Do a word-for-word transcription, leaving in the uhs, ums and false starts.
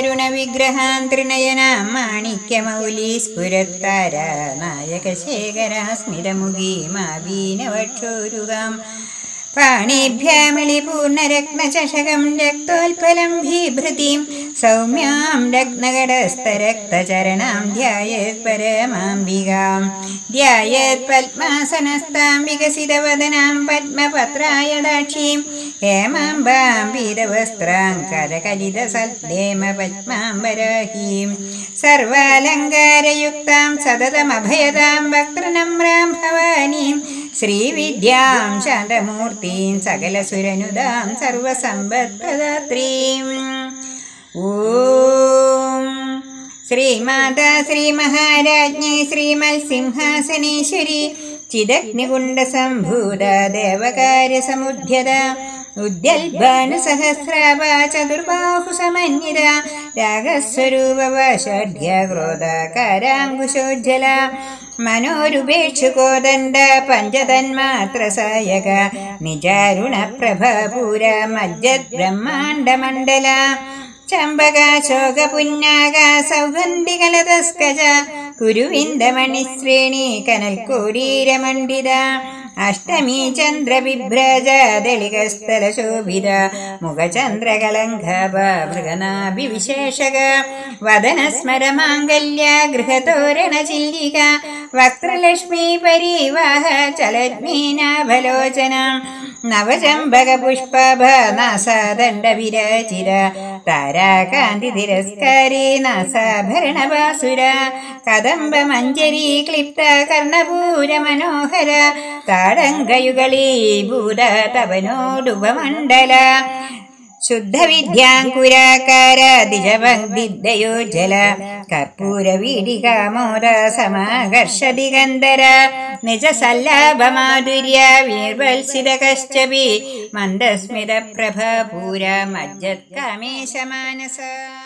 ദാരുണ വിഗ്രഹാൻ ത്രിനയനാം മാണിക്യമൗലി സ്ഫുരത്താര നായകശേഖര സ്മിതമുഖി മാവീനവക്ഷോരുകാം പാണിഭ്യാമിളിപൂർണരത്നചഷകം രക്തോൽപലം ഭീഭൃതിം സൗമ്യാം രത്നകടസ്ഥരക്തചരണാം ധ്യായേത് പരമാംബികാം ധ്യായേത് പത്മാസനസ്ഥാം വികസിതവദനാം പത്മപത്രായദാക്ഷീം ഹേമാംബാം പീതവസ്ത്രാം കരകലിതസൽദേമ പത്മാംബരാഹീം സർവാലങ്കാരയുക്താം സതതമഭയതാം വക്ത്രനമ്രാം ഭവാനീം ശ്രീവിദ്യാം ശാന്തമൂർത്തിം സകലസുരനുദാം സർവസമ്പത്പ്രദാത്രീം. ഓം ശ്രീമാതാ ശ്രീമഹാരാജ്ഞി ശ്രീമത്സിംഹാസനേശ്വരി ചിദഗ്നികുണ്ഡസംഭൂത ദേവകാര്യസമുദ്ധ്യത ഉദ്യൽഭാനുസഹസ്രാഭ ചതുർബാഹുസമന്വിത രാഗസ്വരൂപവഷഡ്യ ക്രോധാകാരാങ്കുശോജ്ജല മനോരുപേക്ഷുകോദണ്ഡ പഞ്ചതന്മാത്രസായക നിജാരുണ പ്രഭപൂര മജ്ജത് ബ്രഹ്മാണ്ഡമണ്ഡല ചമ്പകാശോകപുന്നാക സൗഗന്ധികലതസ്കജ കുരുവിന്ദമണിശ്രേണി കനൽക്കോടീരമണ്ഡിത അഷ്ടമീ ചന്ദ്രവിഭ്രജ ദളികസ്ഥലശോഭിത മുഖചന്ദ്രകലംഘഭ മൃഗനാഭിവിശേഷക വദനസ്മരമാംഗല്യ ഗൃഹതോരണചില്ലിക വക്ത്രലക്ഷ്മീ പരീവാഹ ചലജ്മീനാഭലോചന നവചമ്പകപുഷ്പഭ നാസാദണ്ഡവിരചിര താരാകാന്തി തിരസ്കാരി നാസാഭരണഭാസുര കദംബ മഞ്ജരീ ക്ലിപ്ത കർണപൂര മനോഹര താടങ്കയുഗളീഭൂത തവനോടുപമണ്ഡല ശുദ്ധവിദ്യാങ്കുരാകാര ദിജവങ്ദിദ്ദയോജ്ജല കർപ്പൂരവീടികാമോദ സമാകർഷദിഗന്ധര നിജസല്ലാഭമാധുര്യ വീർവത്സിതകശ്ചപി മന്ദസ്മിത പ്രഭപൂര മജ്ജത് കാമേശമാനസ.